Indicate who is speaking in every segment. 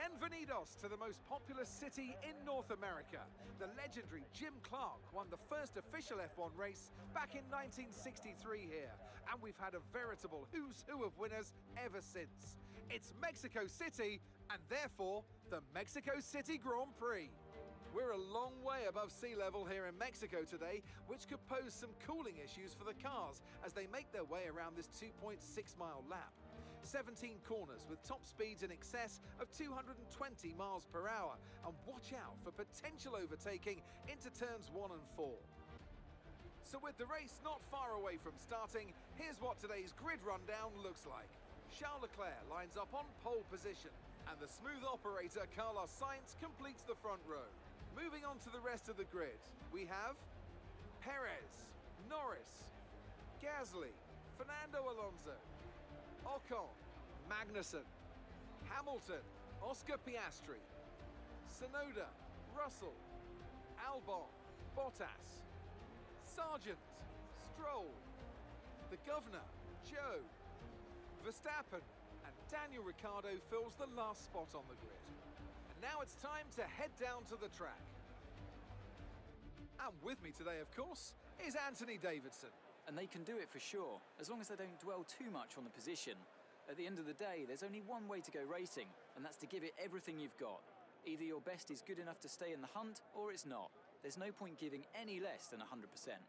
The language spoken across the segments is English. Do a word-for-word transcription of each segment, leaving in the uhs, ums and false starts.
Speaker 1: Bienvenidos to the most populous city in North America. The legendary Jim Clark won the first official F one race back in nineteen sixty-three here, and we've had a veritable who's who of winners ever since. It's Mexico City, and therefore, the Mexico City Grand Prix. We're a long way above sea level here in Mexico today, which could pose some cooling issues for the cars as they make their way around this two point six mile lap. seventeen corners with top speeds in excess of two hundred twenty miles per hour, and watch out for potential overtaking into turns one and four. So with the race not far away from starting, here's what today's grid rundown looks like. Charles Leclerc lines up on pole position, and the smooth operator Carlos Sainz completes the front row. Moving on to the rest of the grid, we have Perez, Norris, Gasly, Fernando Alonso, Ocon, Magnussen, Hamilton, Oscar Piastri, Tsunoda, Russell, Albon, Bottas, Sargent, Stroll, the Governor, Joe, Verstappen, and Daniel Ricciardo fills the last spot on the grid. And now it's time to head down to the track. And with me today, of course, is Anthony Davidson.
Speaker 2: And they can do it for sure, as long as they don't dwell too much on the position. At the end of the day, there's only one way to go racing, and that's to give it everything you've got. Either your best is good enough to stay in the hunt, or it's not. There's no point giving any less than one hundred percent.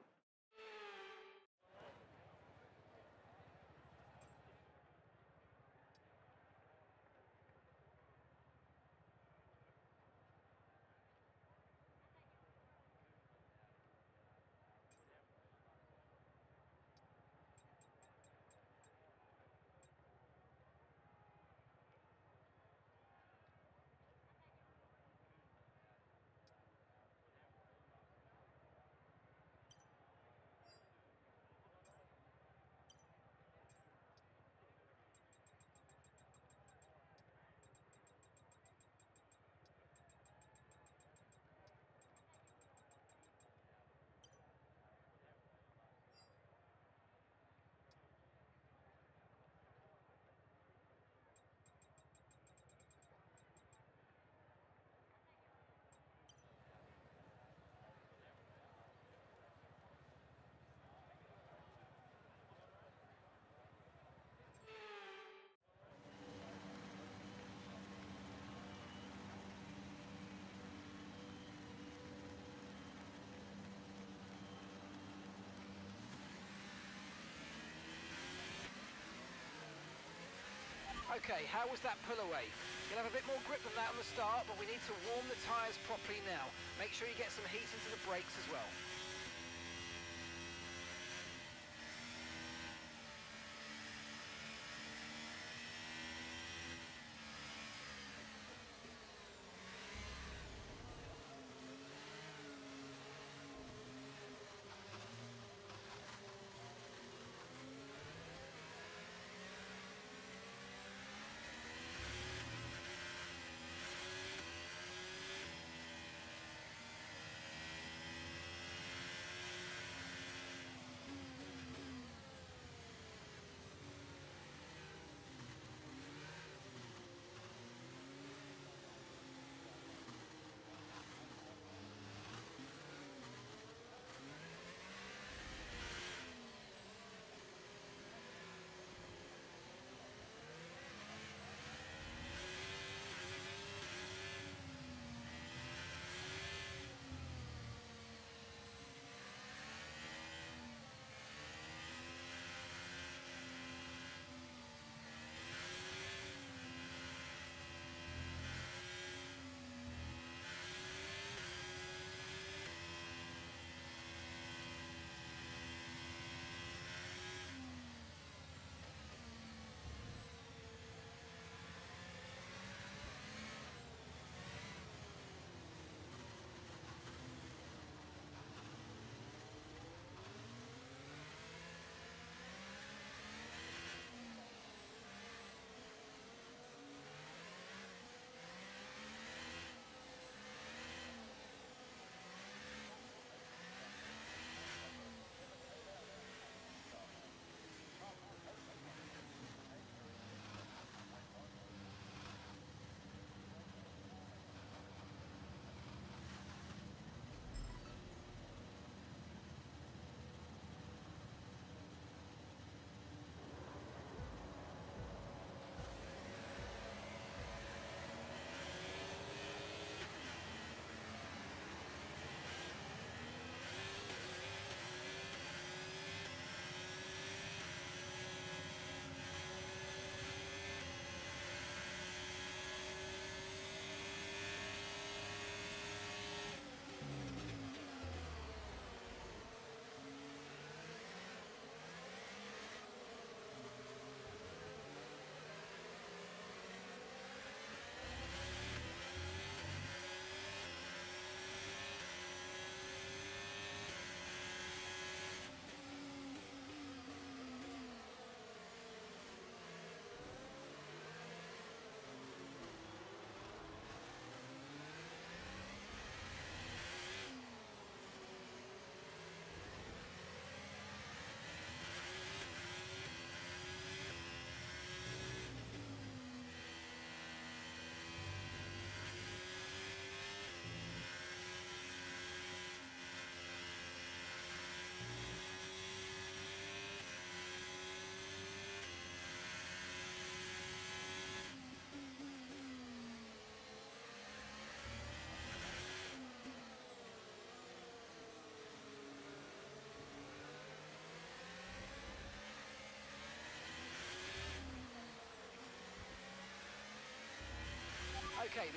Speaker 3: Okay, how was that pull away? You'll have a bit more grip than that on the start, but we need to warm the tyres properly now. Make sure you get some heat into the brakes as well.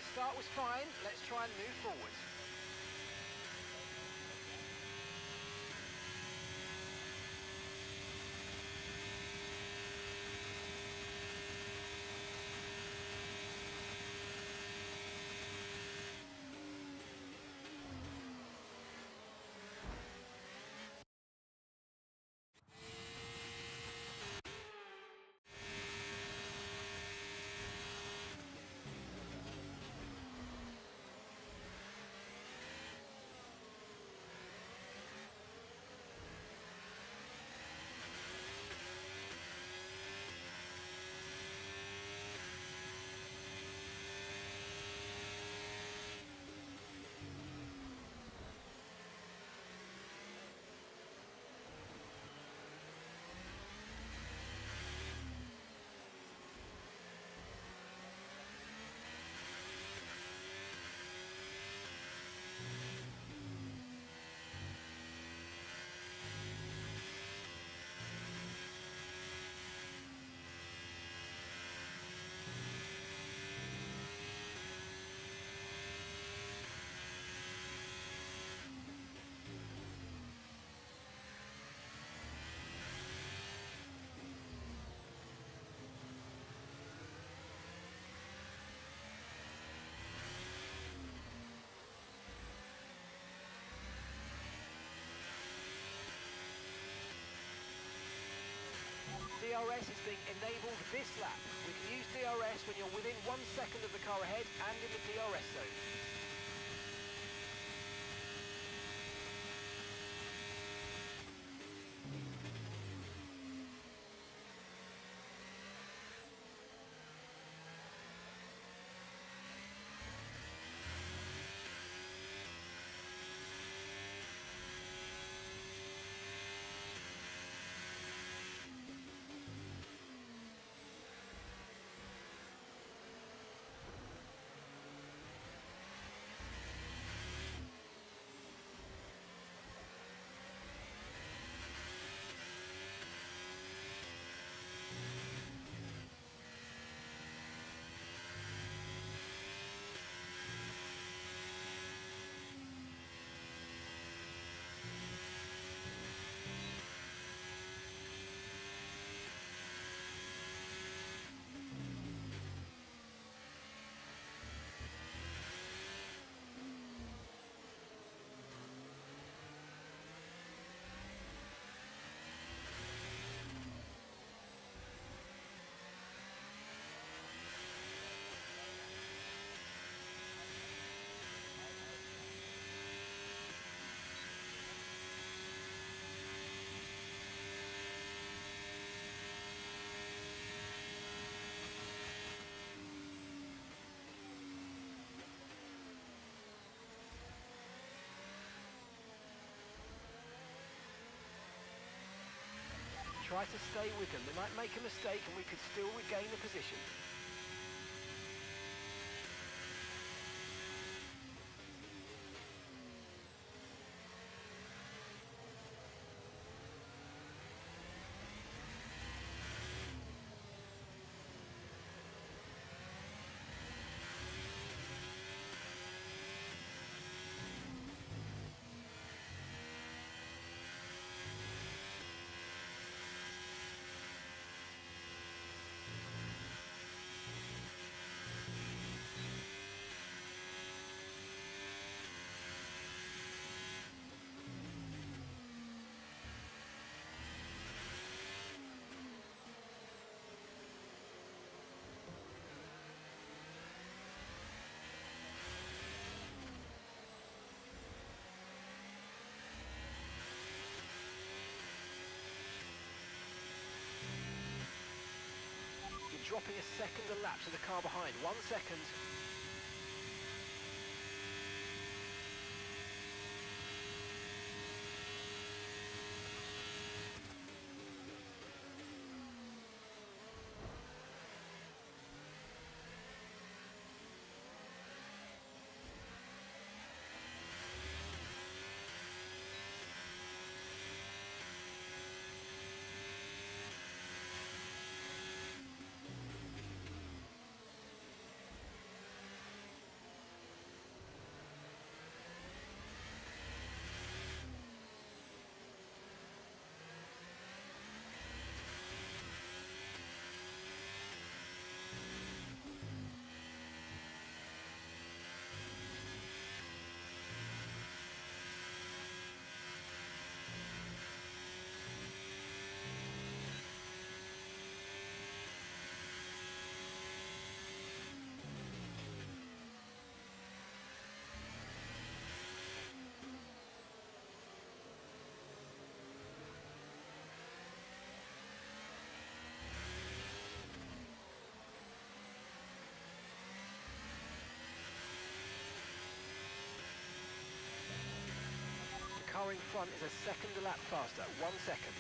Speaker 3: The start was fine. Let's try and move forward. D R S is being enabled this lap. We can use D R S when you're within one second of the car ahead and in the D R S zone. Try to stay with them. They might make a mistake and we could still regain the position. Dropping a second a lap to the car behind. One second. car in front is a second a lap faster. One second.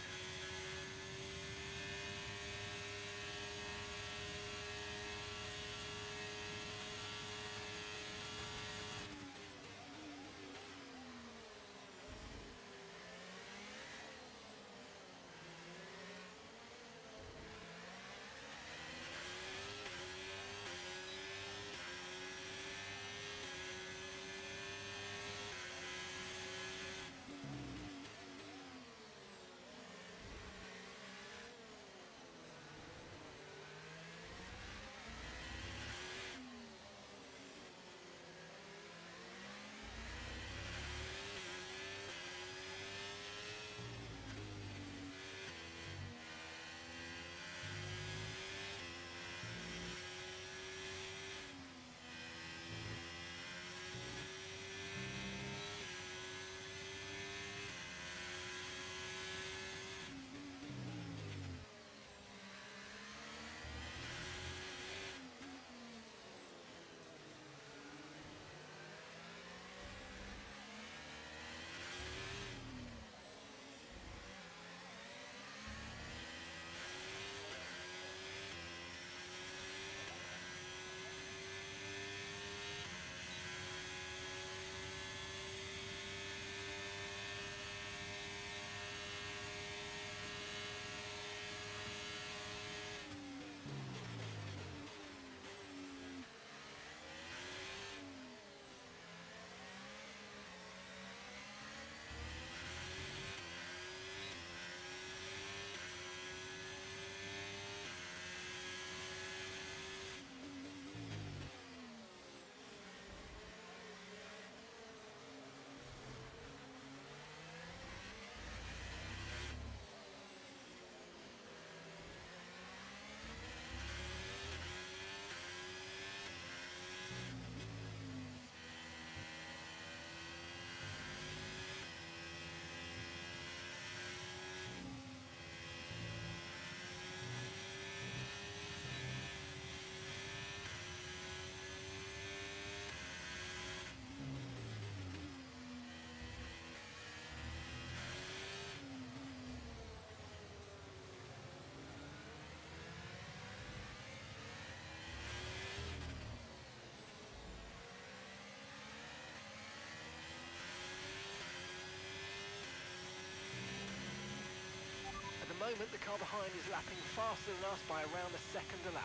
Speaker 3: At the moment, the car behind is lapping faster than us by around a second a lap.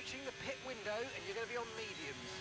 Speaker 3: approaching the pit window and you're going to be on mediums.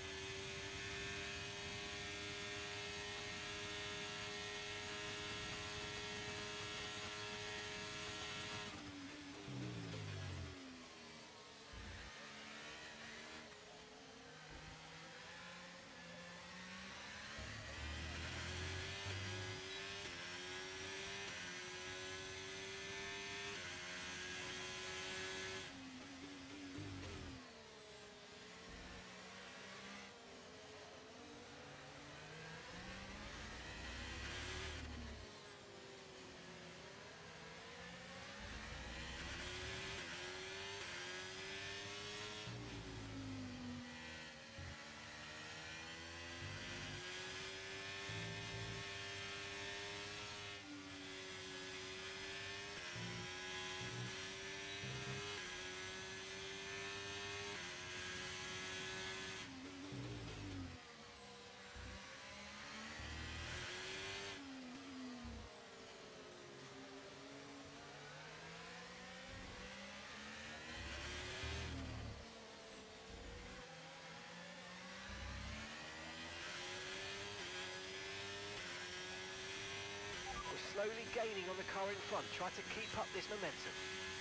Speaker 3: Slowly gaining on the car in front. Try to keep up this momentum.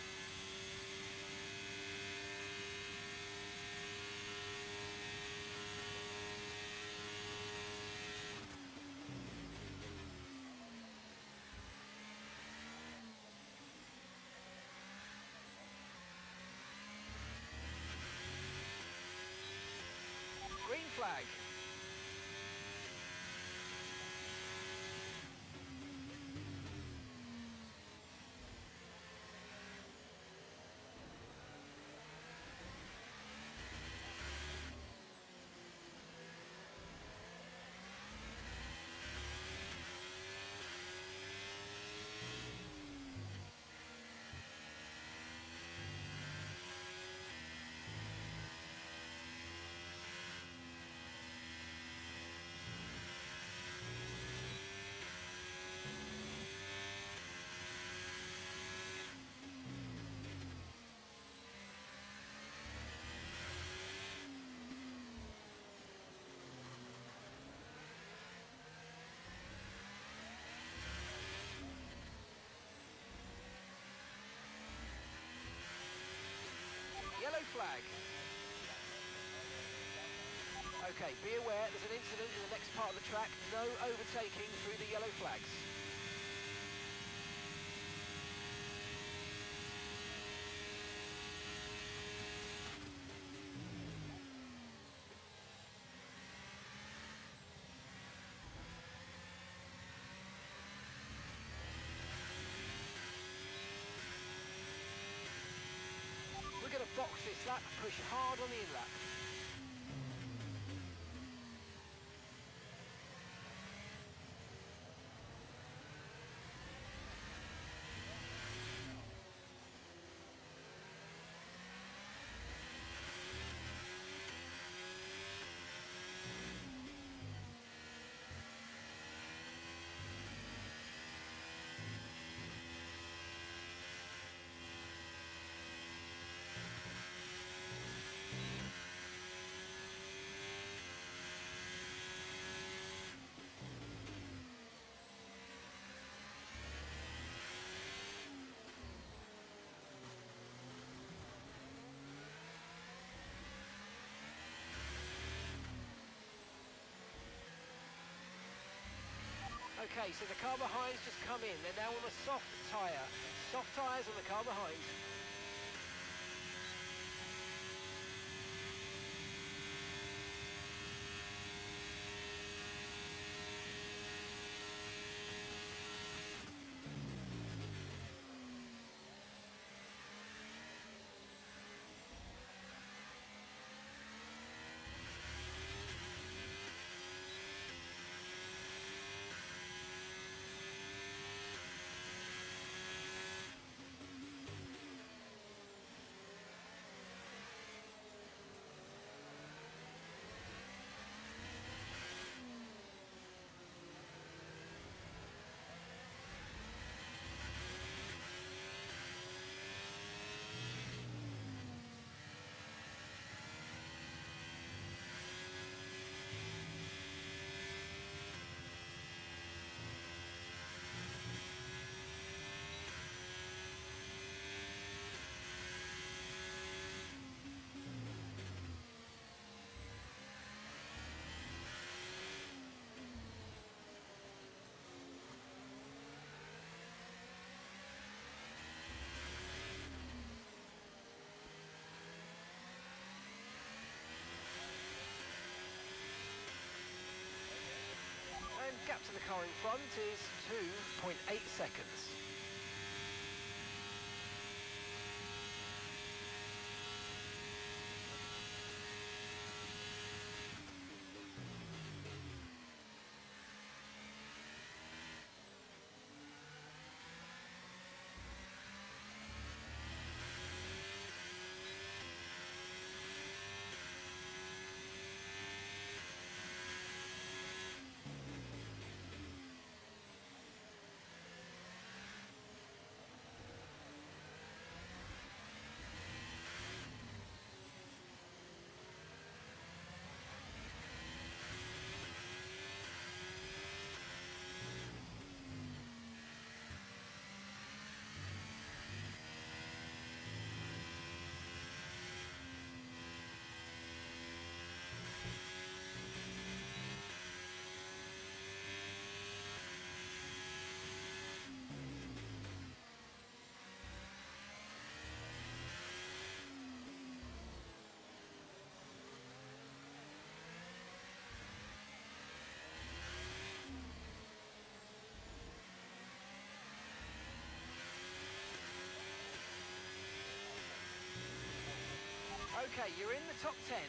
Speaker 3: Green flag. Yellow flag. Okay, be aware there's an incident in the next part of the track. No overtaking through the yellow flags. We're going to box this lap, push hard on the in lap. Okay, so the car behind's just come in. They're now on a soft tyre. Soft tyres on the car behind. front is two point eight seconds. Okay, you're in the top ten.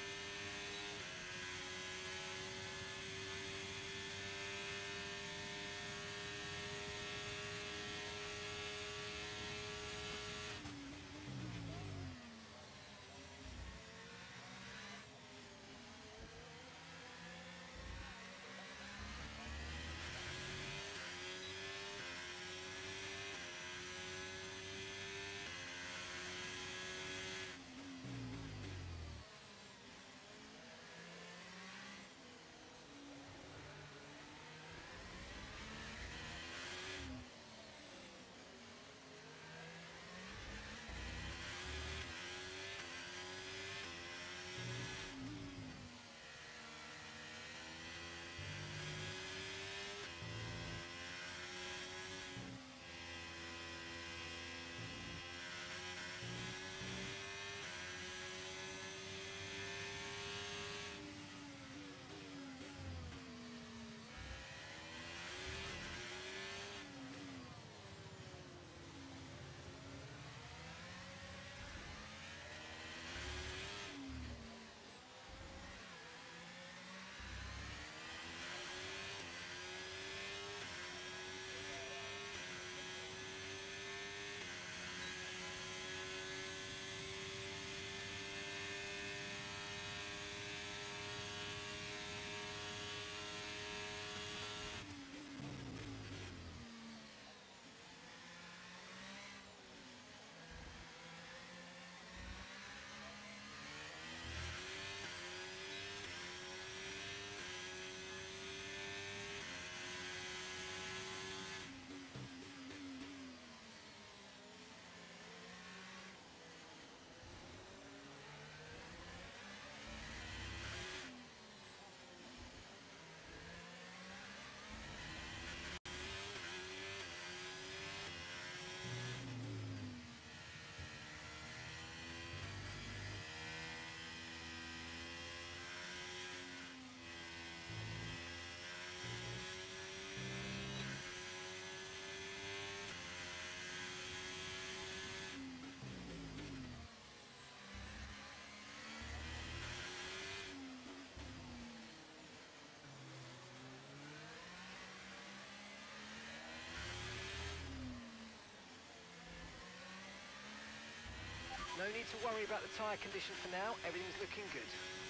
Speaker 3: No need to worry about the tyre condition for now, everything's looking good.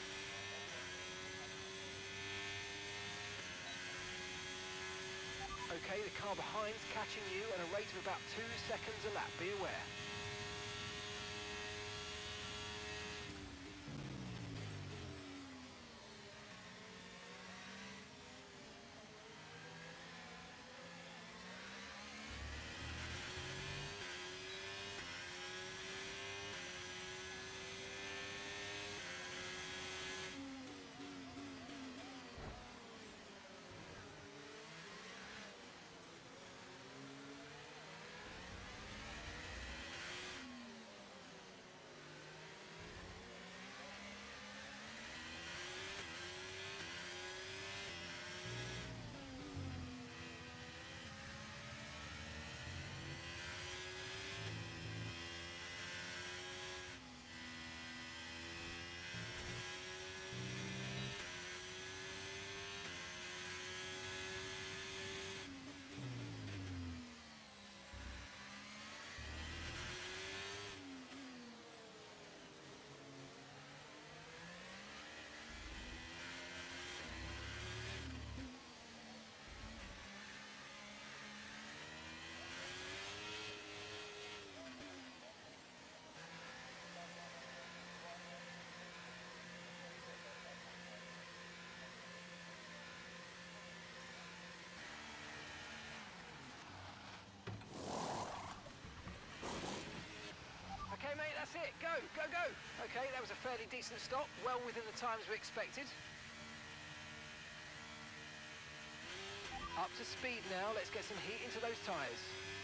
Speaker 3: Okay, the car behind's catching you at a rate of about two seconds a lap, be aware. Okay, that was a fairly decent stop, well within the times we expected. Up to speed now, let's get some heat into those tyres.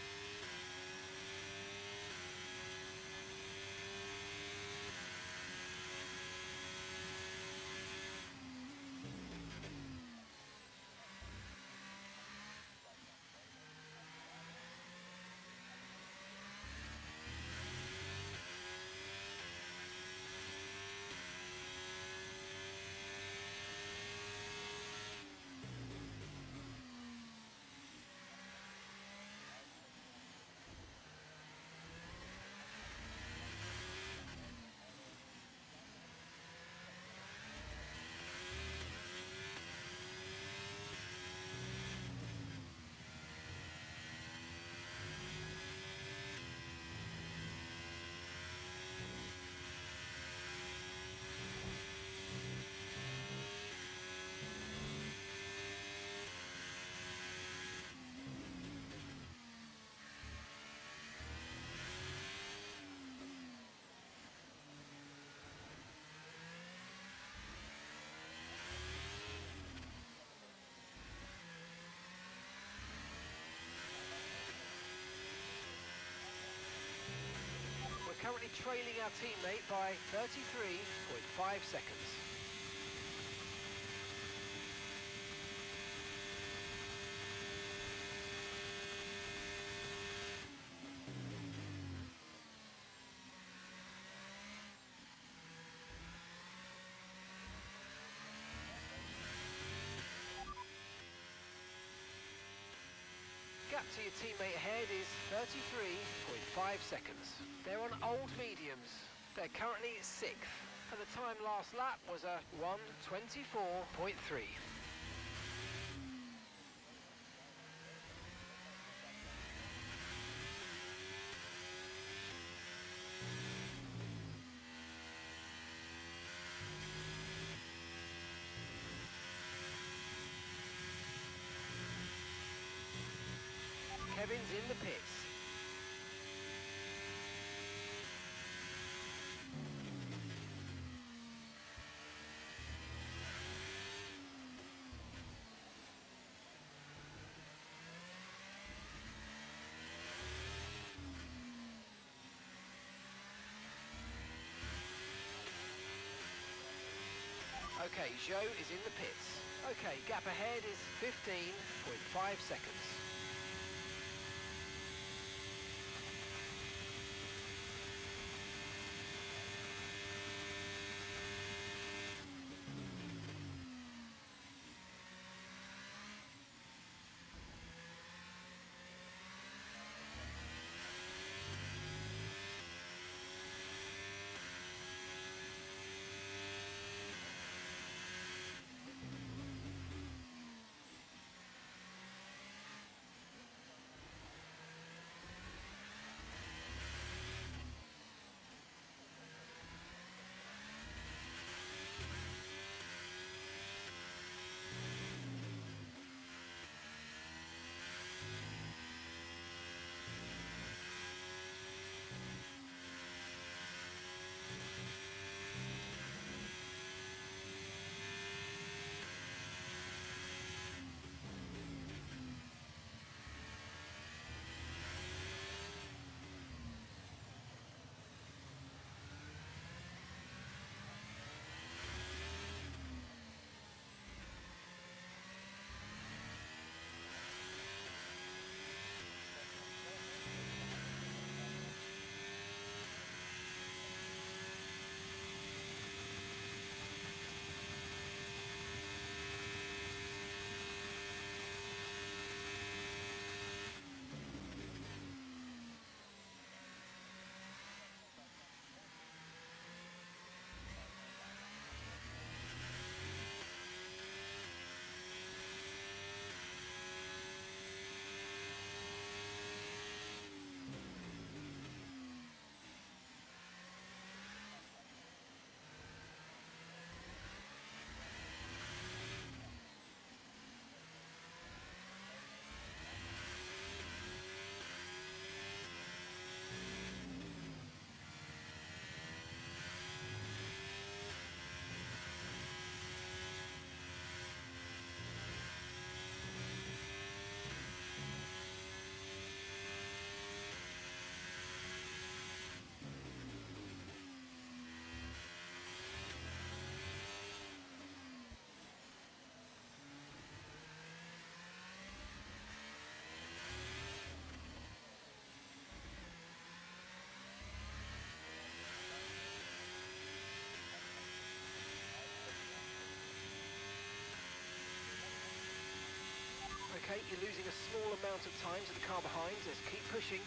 Speaker 3: Currently trailing our teammate by thirty-three point five seconds. Gap to your teammate ahead is thirty-three point five seconds. They're on old mediums. They're currently sixth, and the time last lap was a one twenty-four point three. Kevin's in the pits. Okay, Joe is in the pits. Okay, gap ahead is fifteen point five seconds. losing a small amount of time to the car behind. Let's keep pushing.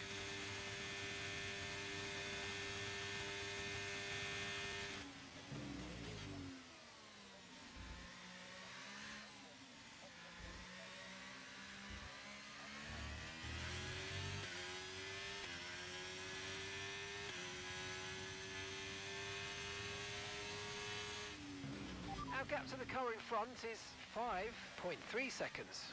Speaker 3: Our gap to the car in front is five point three seconds.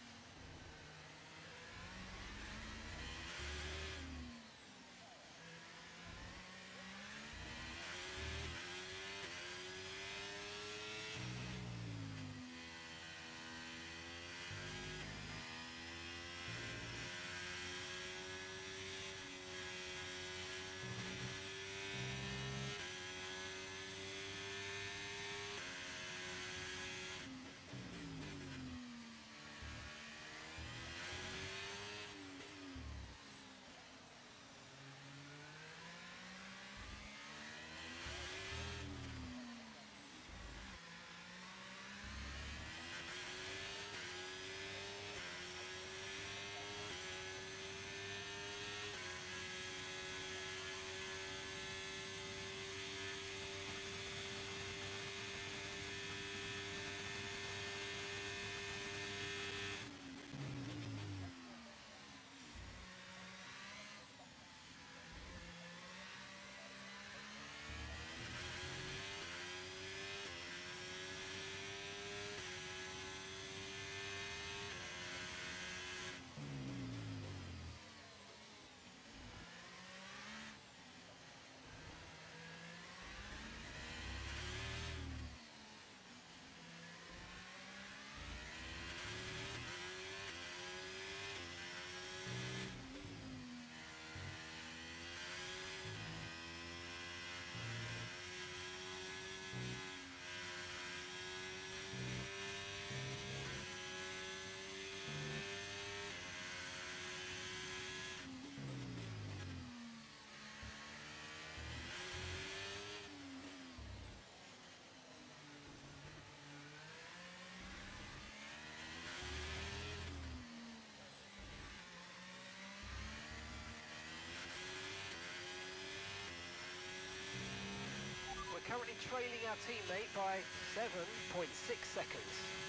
Speaker 3: Currently trailing our teammate by seven point six seconds.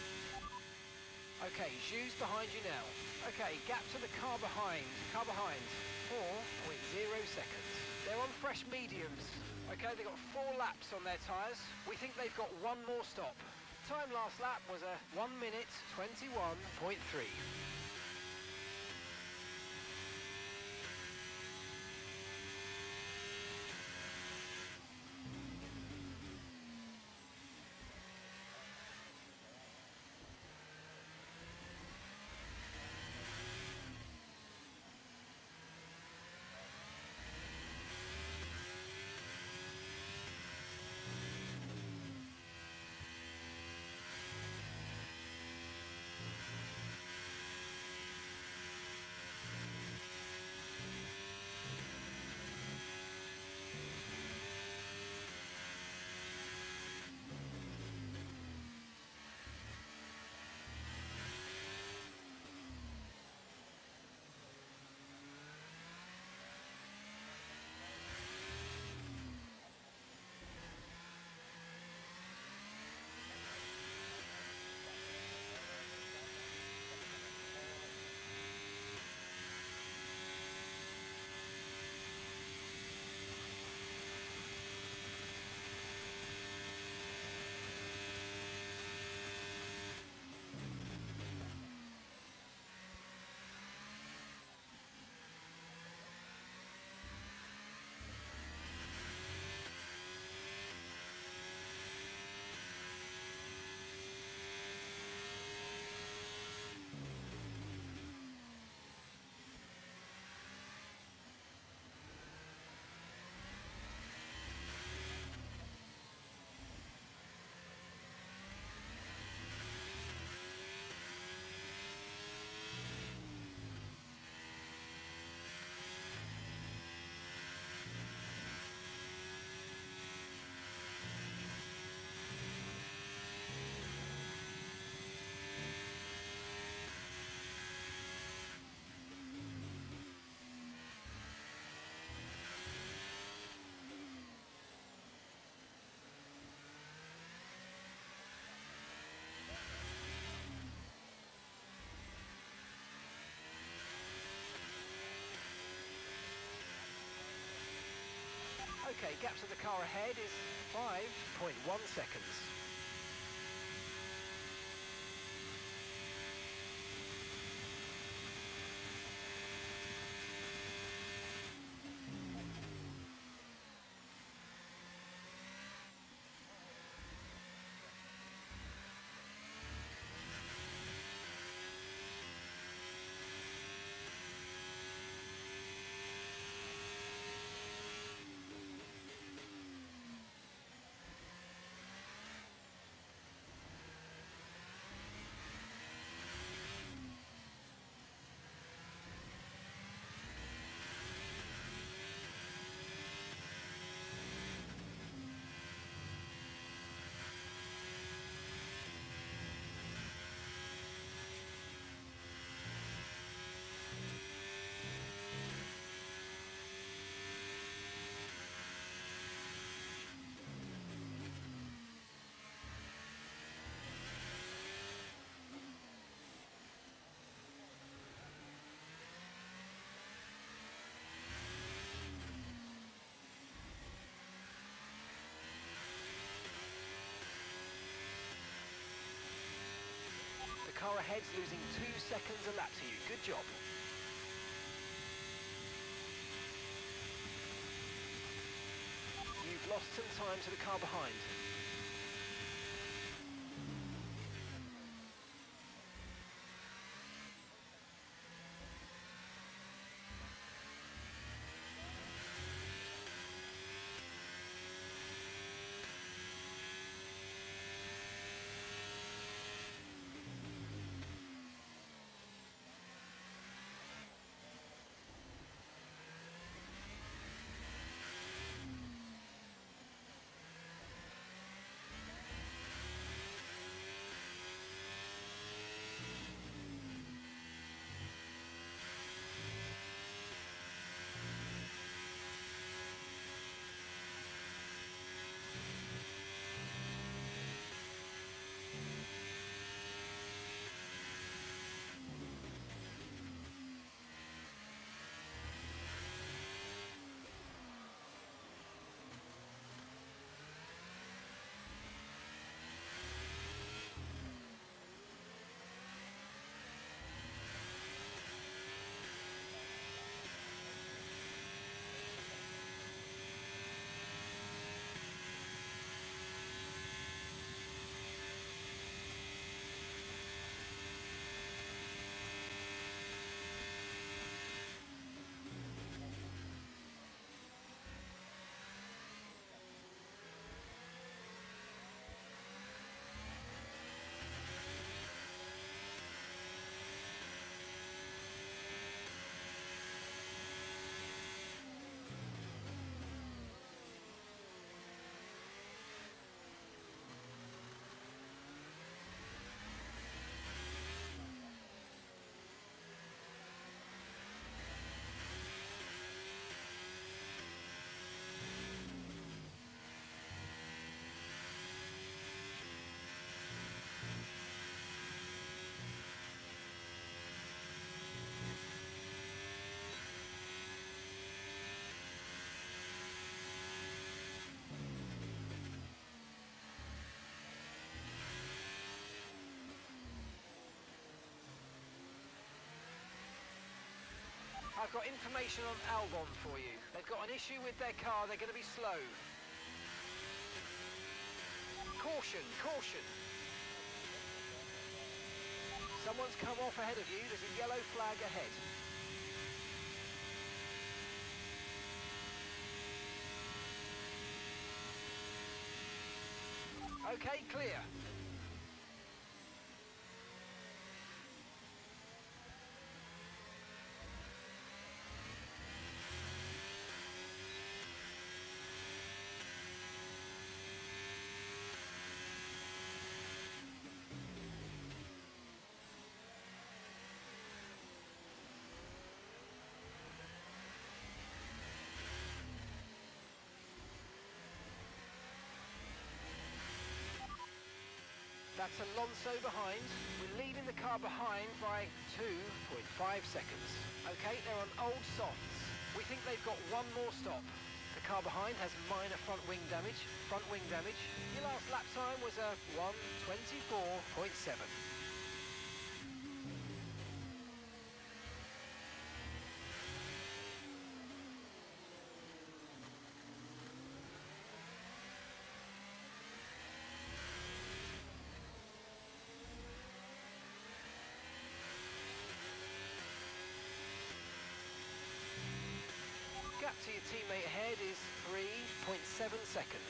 Speaker 3: Okay, Zhu's behind you now. Okay, gap to the car behind. Car behind, four point zero seconds. They're on fresh mediums. Okay, they've got four laps on their tyres. We think they've got one more stop. Time last lap was a one minute twenty-one point three. The gap to the car ahead is five point one seconds. The car ahead's losing two seconds a lap to you. Good job. You've lost some time to the car behind. I've got information on Albon for you. They've got an issue with their car, they're going to be slow. Caution, caution. Someone's come off ahead of you, there's a yellow flag ahead. Okay, clear. That's Alonso behind. We're leaving the car behind by two point five seconds. Okay, they're on old softs. We think they've got one more stop. The car behind has minor front wing damage. Front wing damage. Your last lap time was a one twenty-four point seven. Gap to your teammate ahead is three point seven seconds.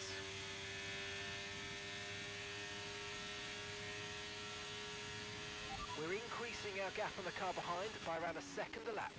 Speaker 3: We're increasing our gap on the car behind by around a second a lap.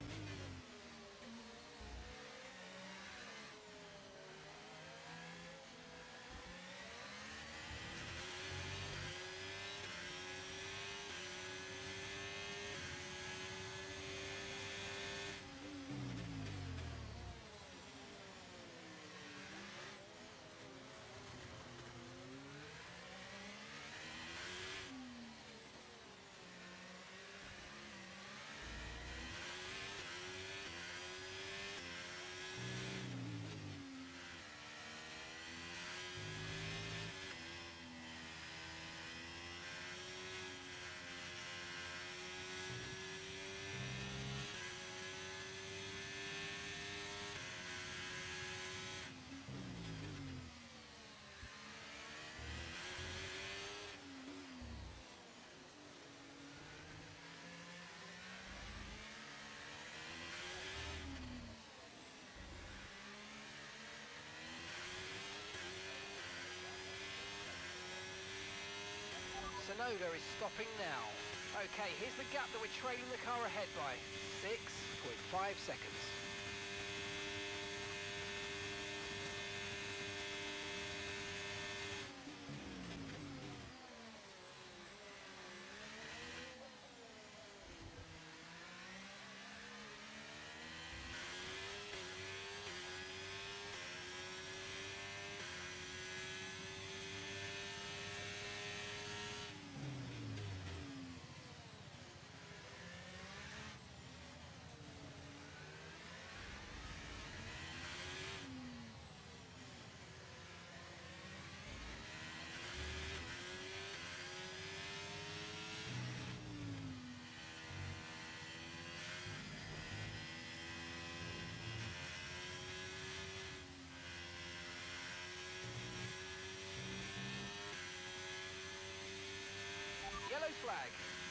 Speaker 3: Sonoda is stopping now. Okay, here's the gap that we're trailing the car ahead by. six point five seconds. Yellow flag.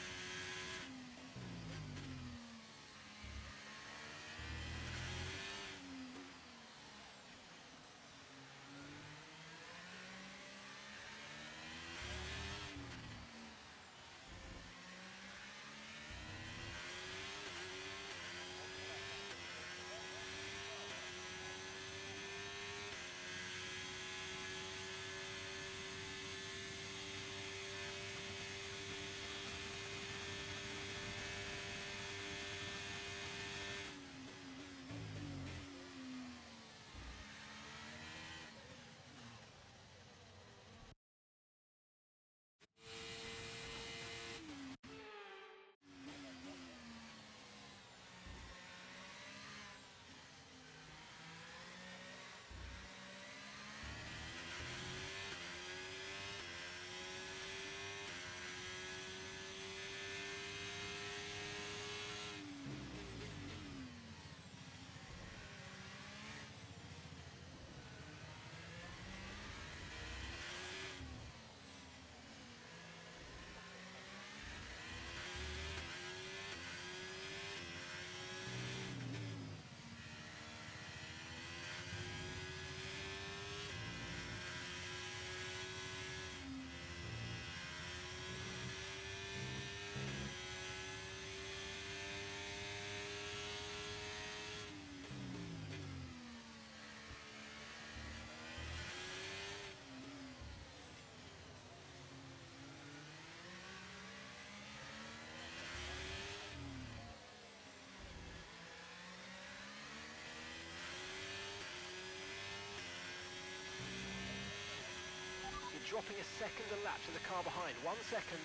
Speaker 3: Dropping a second a lap to the car behind. One second.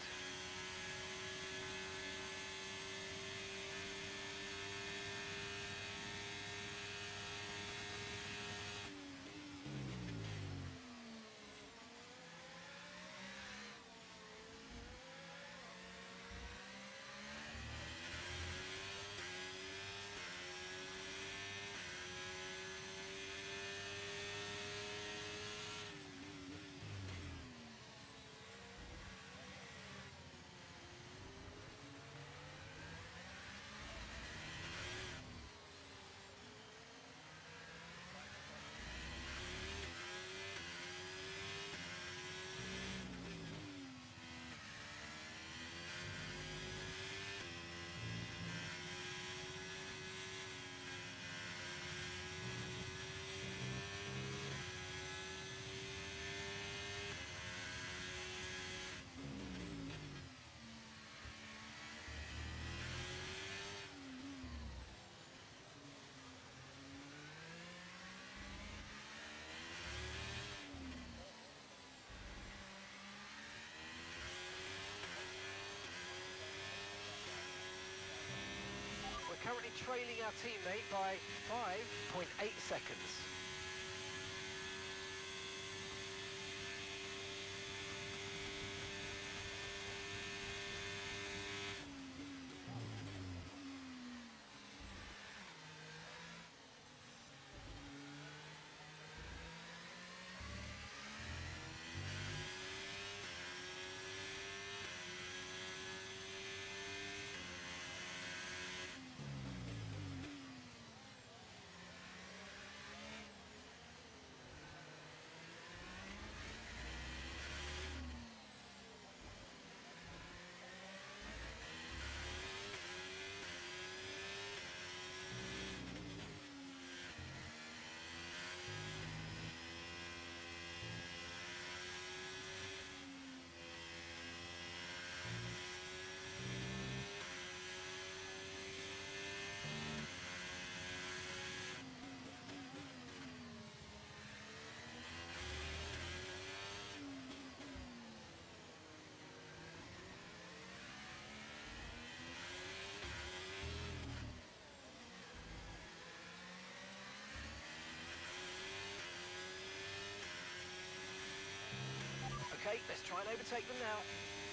Speaker 3: currently trailing our teammate by five point eight seconds. Okay, let's try and overtake them now.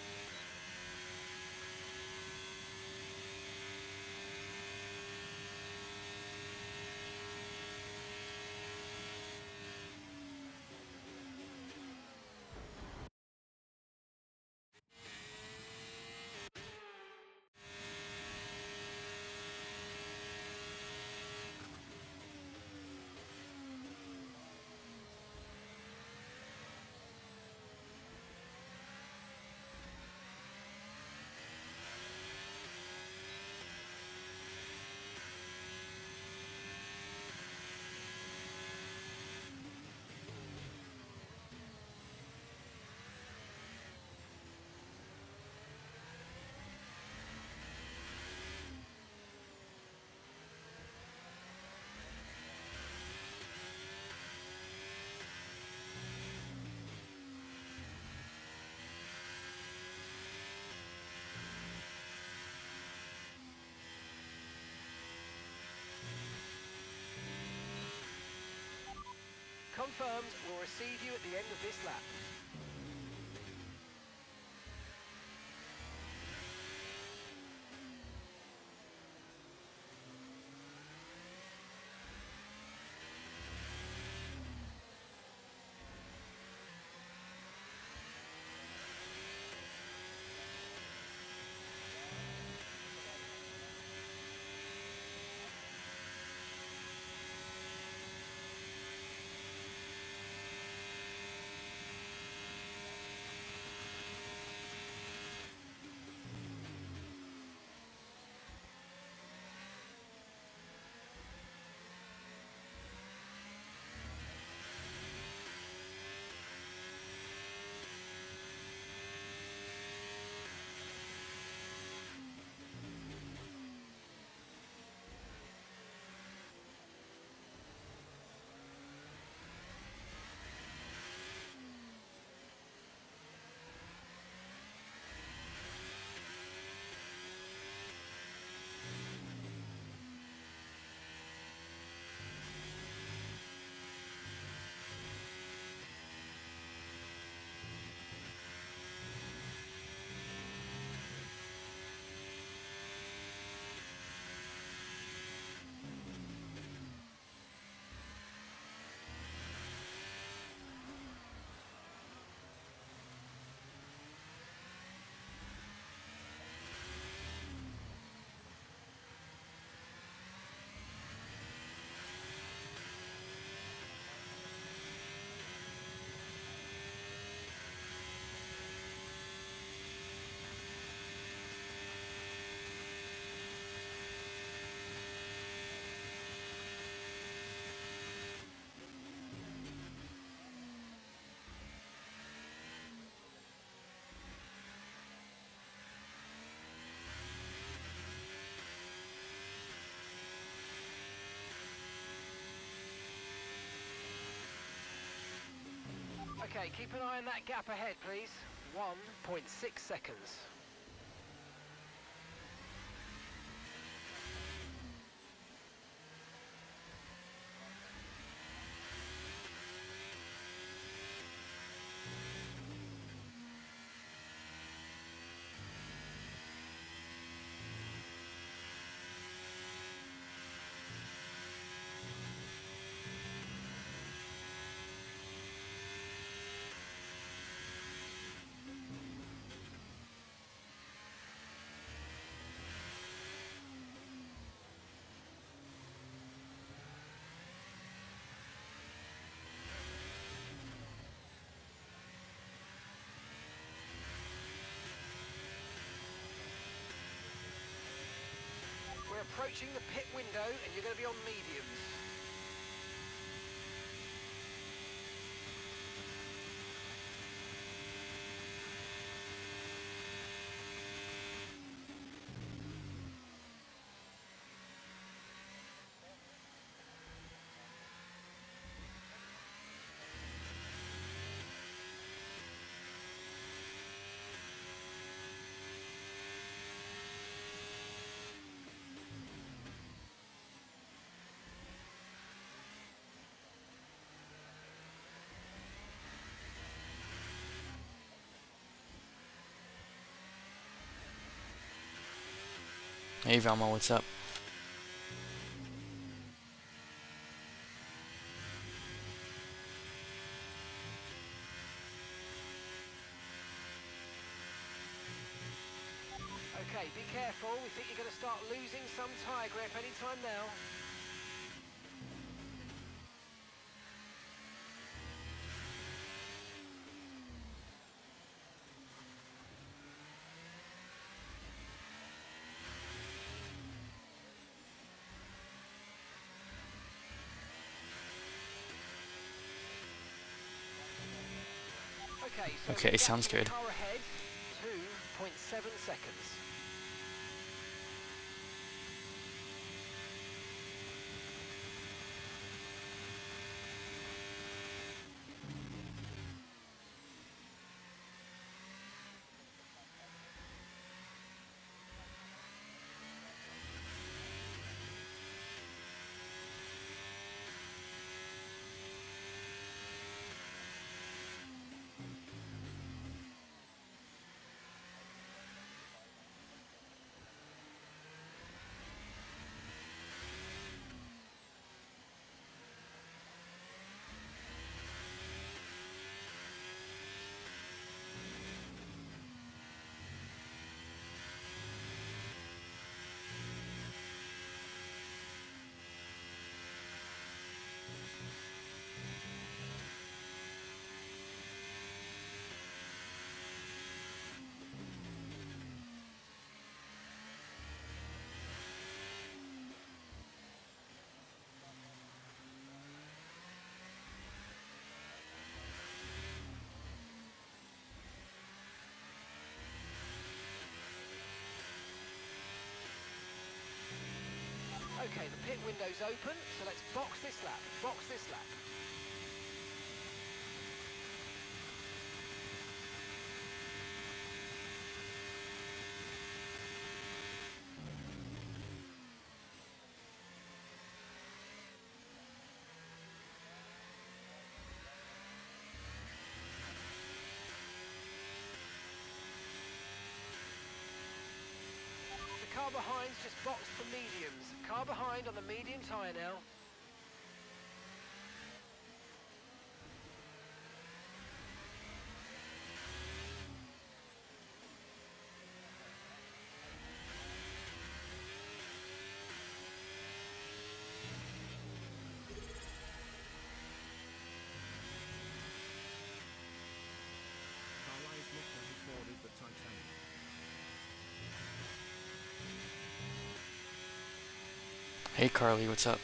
Speaker 3: Confirmed, we'll receive you at the end of this lap. Okay, keep an eye on that gap ahead, please. one point six seconds. approaching the pit window and you're going to be on mediums.
Speaker 4: Hey Velma, what's up?
Speaker 3: Okay, be careful. We think you're going to start losing some tyre grip anytime now. Okay, so
Speaker 4: Okay, sounds good.
Speaker 3: car ahead, two point seven seconds. Okay, the pit window's open, so let's box this lap, box this lap. The car behind's just boxed for mediums. Car behind on the medium tyre now.
Speaker 4: Hey Carly, what's up?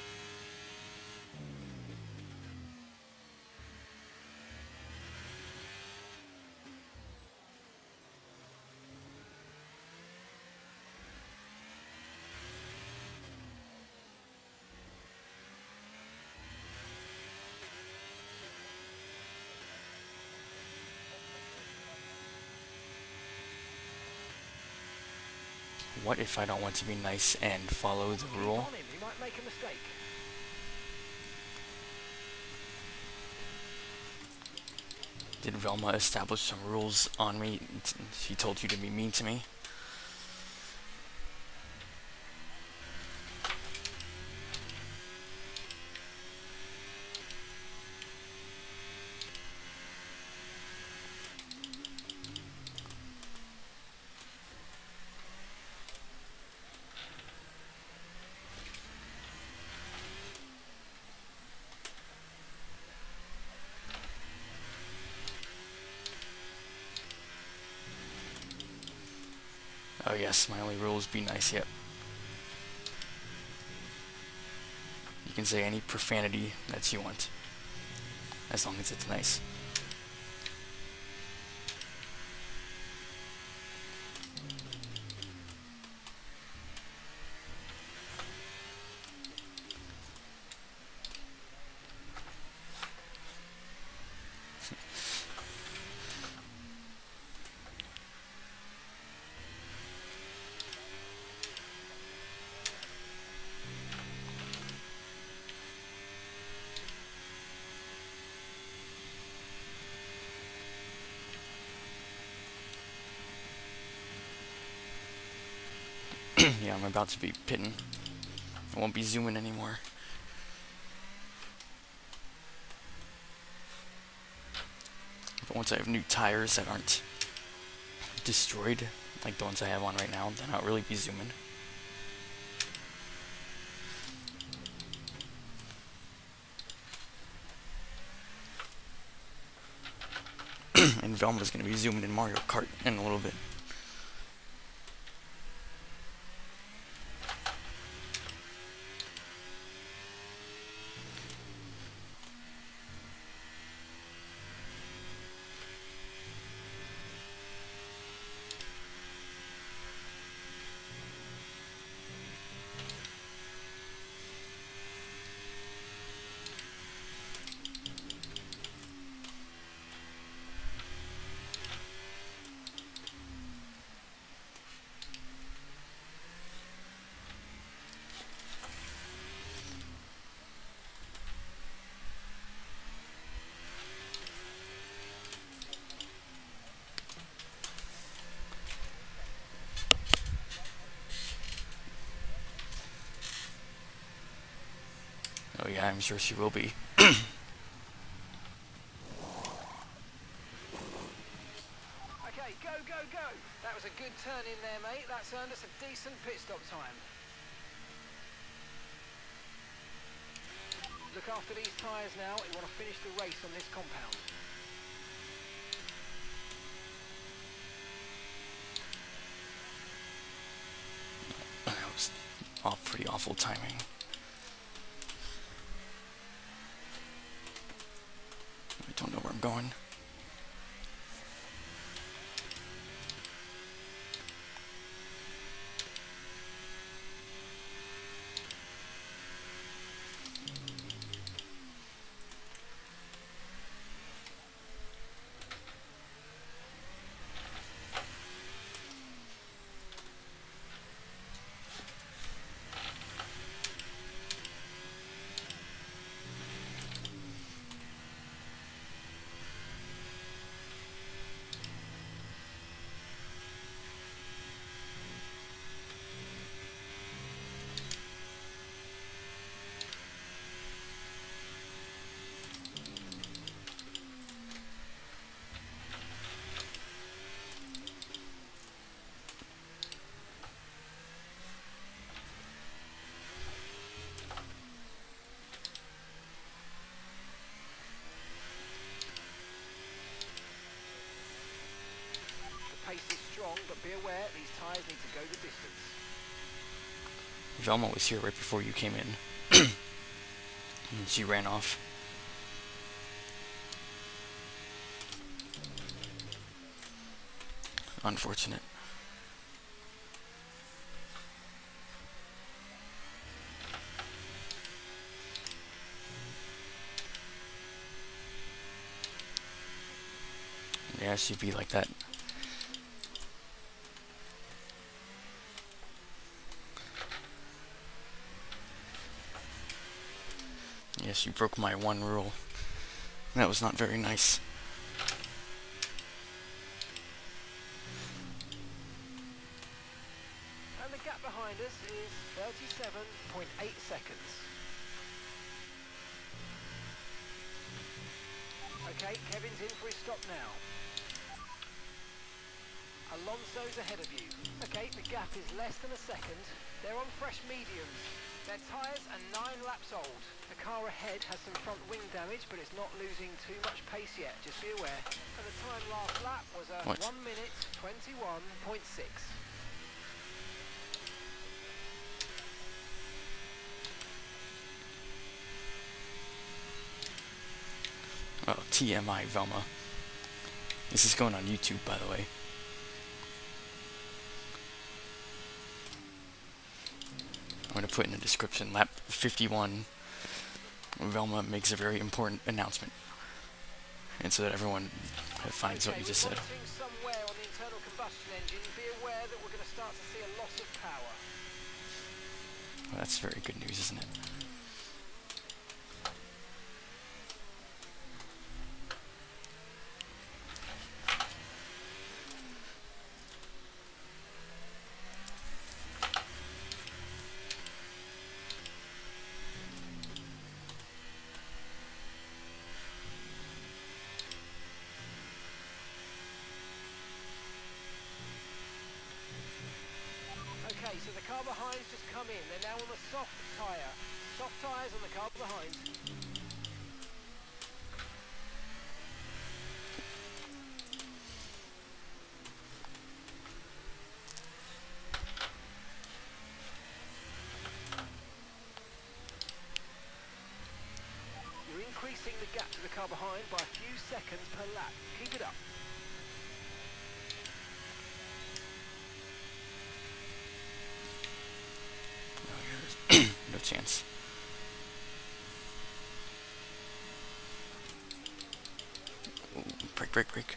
Speaker 4: What if I don't want to be nice and follow the rule?
Speaker 3: On him, he might make a mistake.
Speaker 4: Did Velma establish some rules on me? She told you to be mean to me? Oh yes, my only rule is be nice. Yep. You can say any profanity that you want, as long as it's nice. Yeah, I'm about to be pitting. I won't be zooming anymore. But once I have new tires that aren't destroyed, like the ones I have on right now, then I'll really be zooming. And Velma's gonna be zooming in Mario Kart in a little bit. Oh yeah, I'm sure she will be.
Speaker 3: Okay, go, go, go! That was a good turn in there, mate. That's earned us a decent pit stop time. Look after these tyres now. You want to finish the race on this compound.
Speaker 4: That was off, pretty awful timing. I don't know where I'm going.
Speaker 3: Pace is strong, but be aware these tyres need to go the distance.
Speaker 4: Velma was here right before you came in. And she ran off. Unfortunate. Yeah, she'd be like that. Yes, you broke my one rule. That was not very nice.
Speaker 3: And the gap behind us is thirty-seven point eight seconds. Okay, Kevin's in for his stop now. Alonso's ahead of you. Okay, the gap is less than a second. They're on fresh mediums. Their tyres are nine laps old. The car ahead has some front wing damage, but it's not losing too much pace yet. Just be aware. And the time last lap was a
Speaker 4: What?
Speaker 3: one minute twenty-one point six.
Speaker 4: T M I Velma. This is going on YouTube, by the way. I'm going to put in the description, lap fifty-one, Velma makes a very important announcement. And so that everyone finds
Speaker 3: okay,
Speaker 4: what you just said.
Speaker 3: Somewhere on the internal combustion engine, be aware that we're going to start to see a loss of power.
Speaker 4: Well, that's very good news, isn't it?
Speaker 3: Okay, so the car behind's just come in. They're now on the soft tyre. Soft tyres on the car behind. You're increasing the gap to the car behind by a few seconds per lap. Keep it up.
Speaker 4: No chance. Ooh, break, break, break.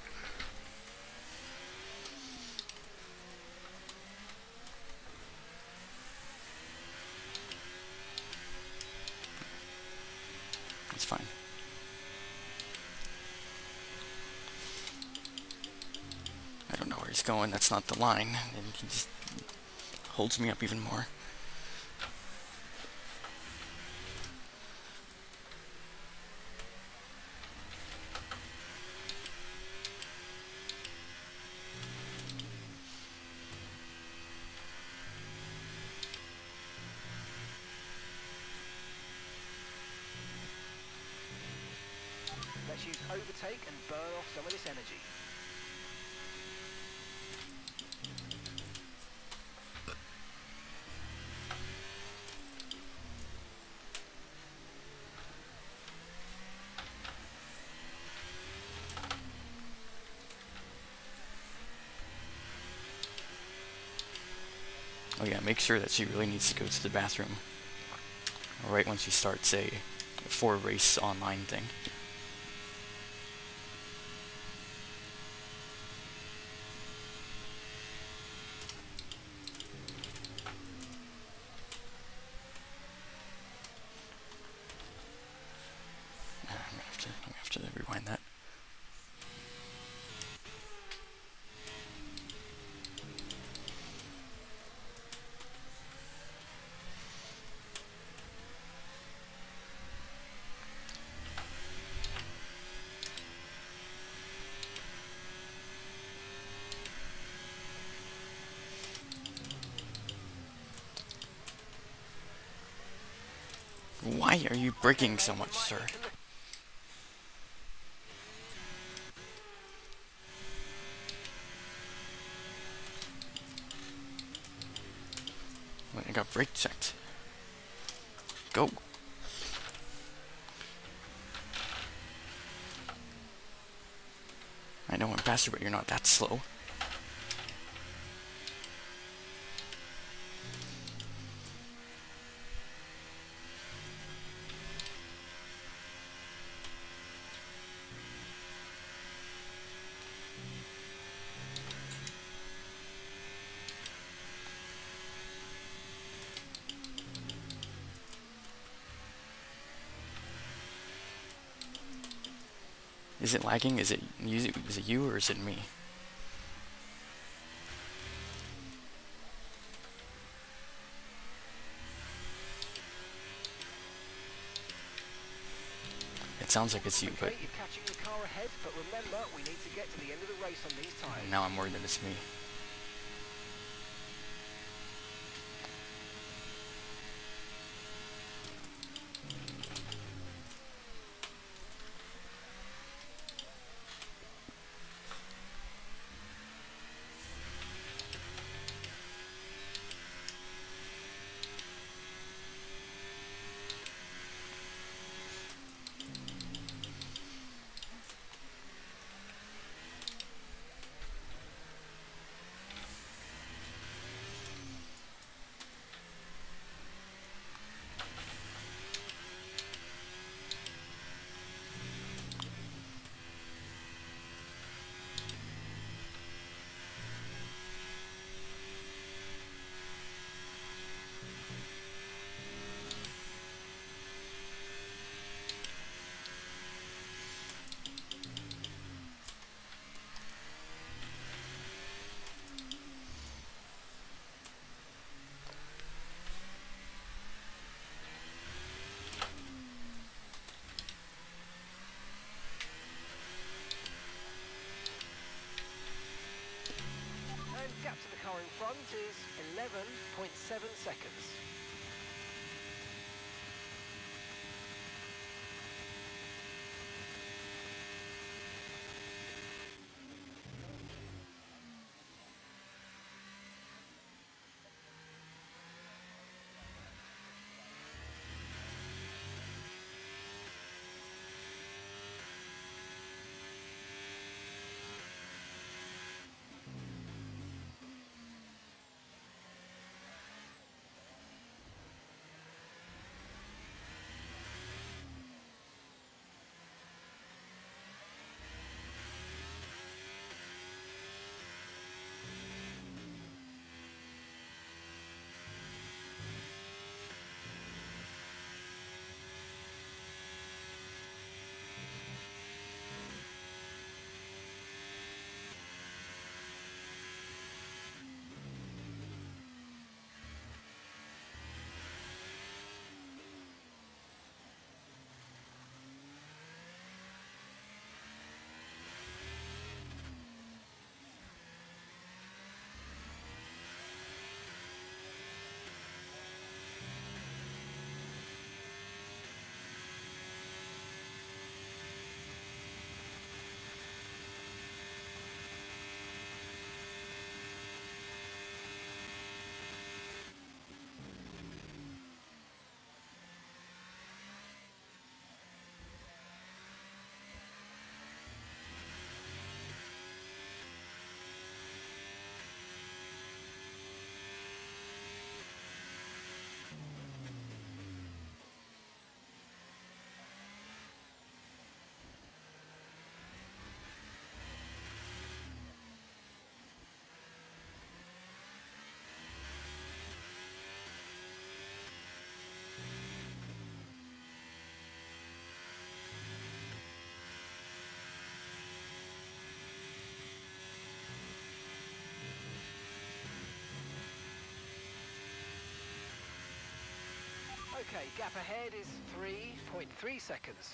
Speaker 4: That's fine. I don't know where he's going. That's not the line. And he just holds me up even more.
Speaker 3: Let's use overtake and burn off some of this energy.
Speaker 4: Oh yeah, make sure that she really needs to go to the bathroom right when she starts a four race online thing. I'm gonna have to, I'm gonna have to rewind that. Why are you braking so much, sir? Wait, I got brake checked. Go. I know I'm faster, but you're not that slow. Is it lagging? Is it you, is it you or is it me? It sounds like it's you, but
Speaker 3: Okay, you're catching the car ahead, but remember, we need to get to the end of the race on these tyres.
Speaker 4: now I'm worried that it's me.
Speaker 3: is eleven point seven seconds. Okay, gap ahead is three point three seconds.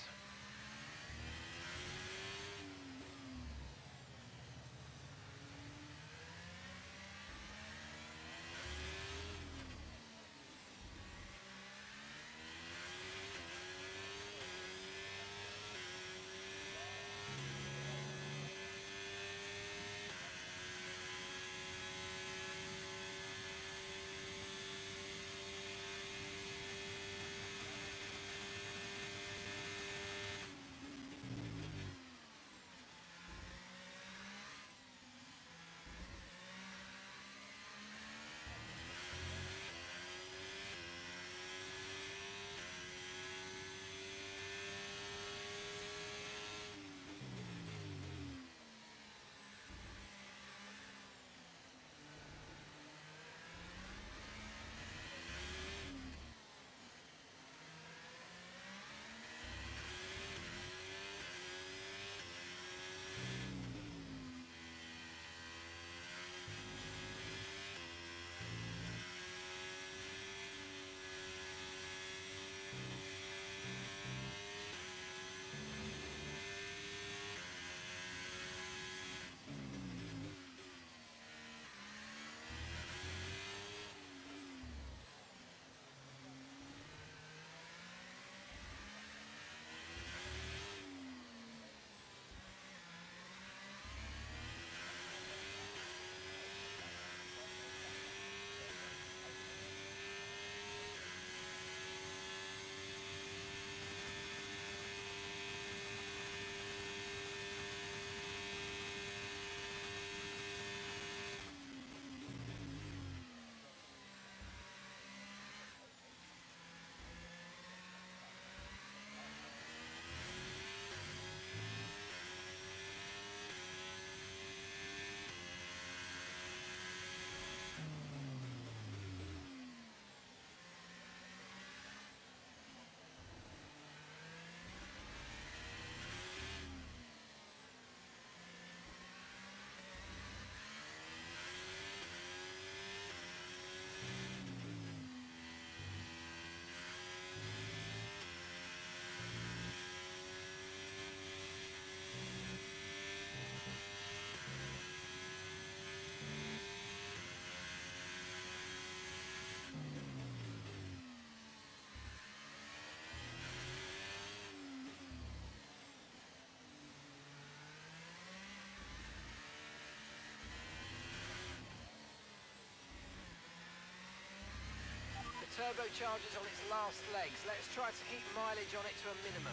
Speaker 3: turbochargers on its last legs. Let's try to keep mileage on it to a minimum.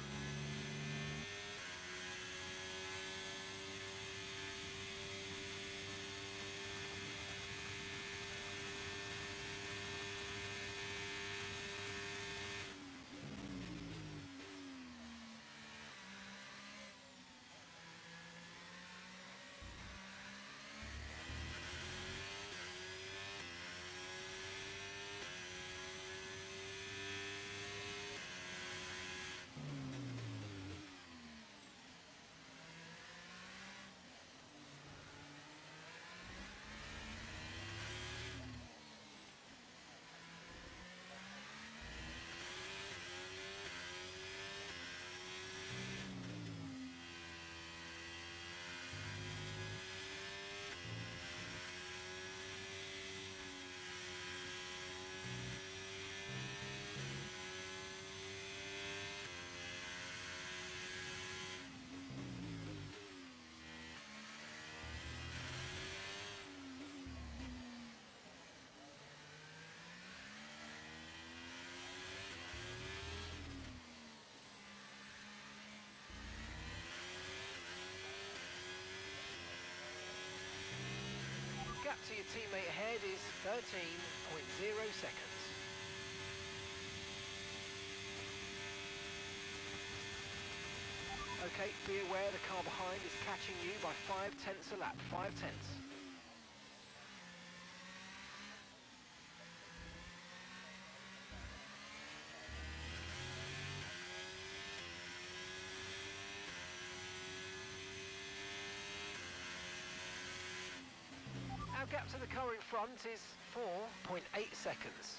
Speaker 3: Gap to your teammate ahead is thirteen point zero seconds. Okay, be aware the car behind is catching you by five tenths a lap, five tenths. Our gap to the car in front is four point eight seconds.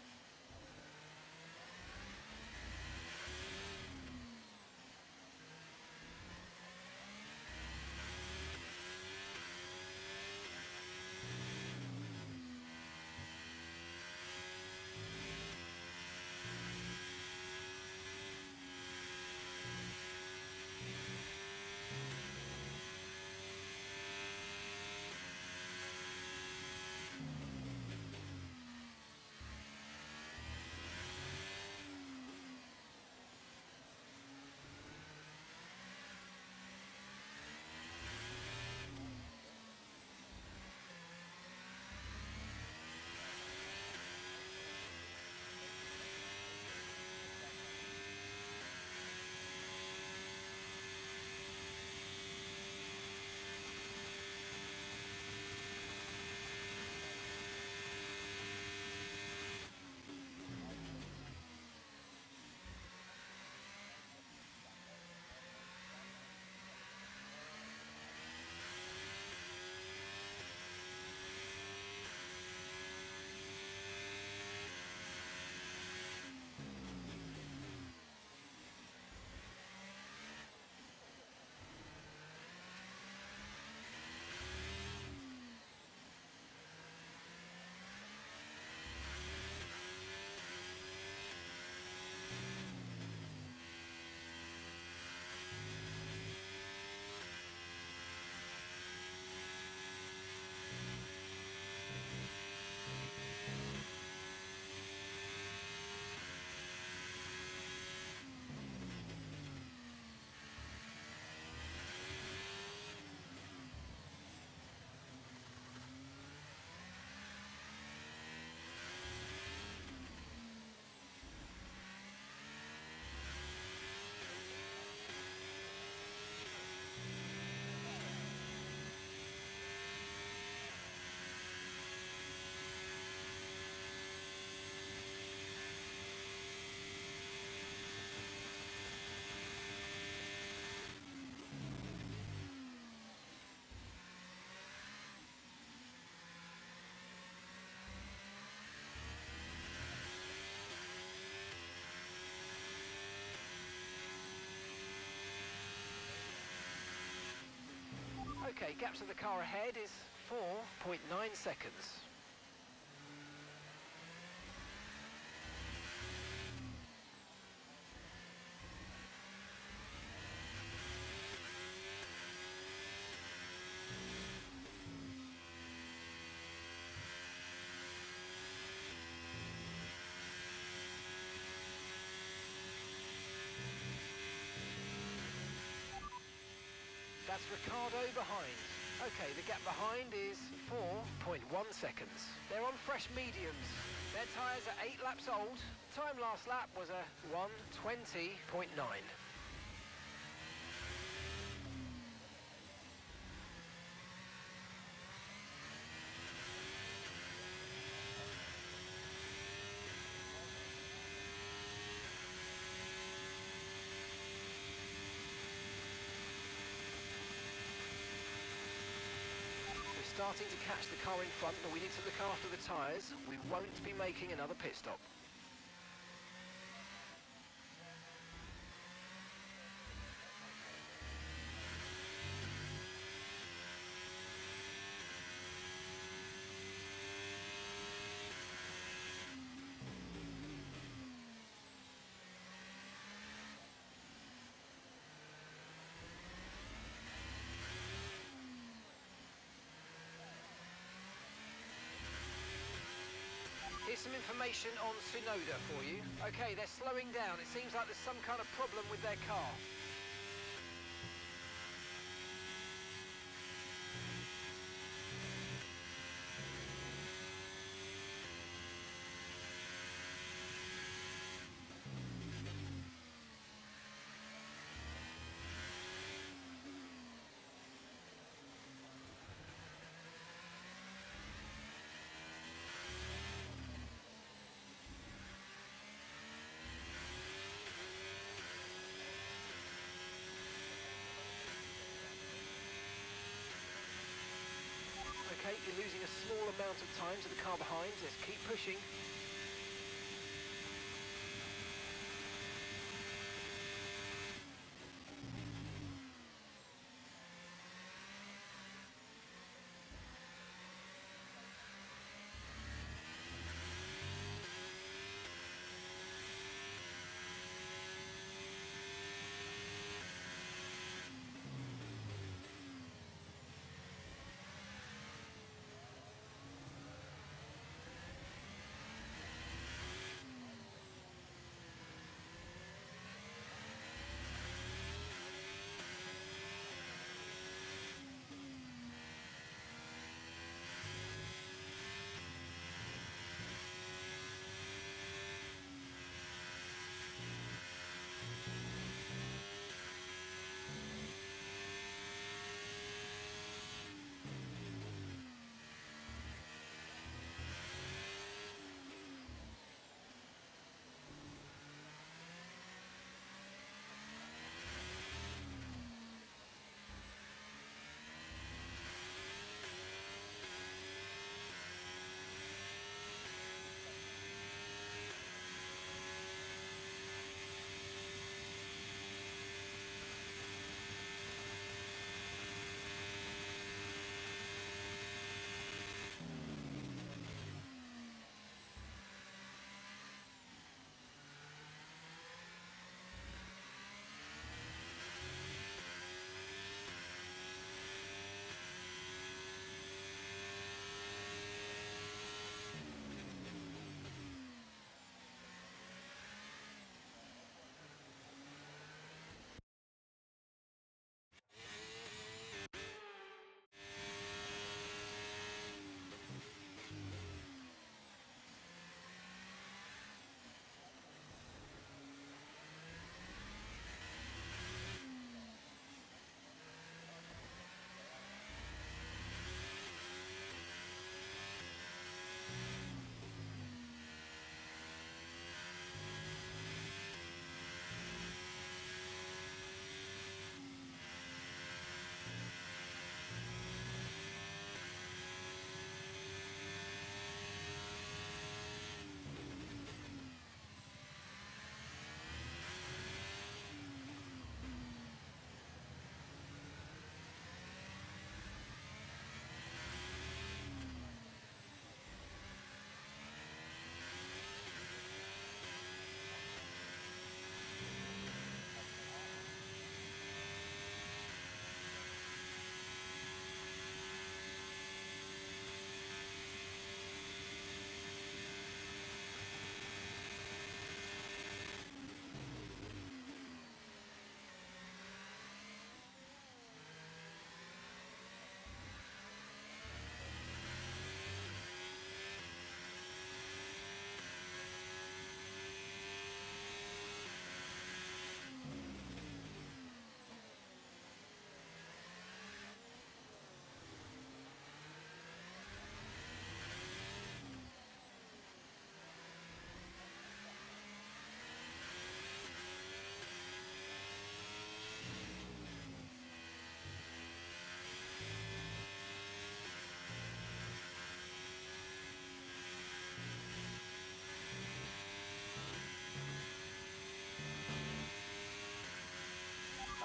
Speaker 3: Okay, gap to the car ahead is four point nine seconds. That's Ricciardo behind. Okay, the gap behind is four point one seconds. They're on fresh mediums. Their tyres are eight laps old. Time last lap was a one twenty point nine. Starting to catch the car in front, but we need to look after the tyres. We won't be making another pit stop. Here's some information on Tsunoda for you. Okay, they're slowing down. It seems like there's some kind of problem with their car. Okay, you're losing a small amount of time to the car behind. Let's keep pushing.